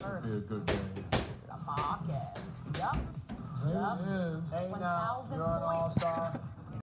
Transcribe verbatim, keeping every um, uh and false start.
first. Be a good game. Marcus. Yup. There Yup. it is. Hey, now, you're an all-star.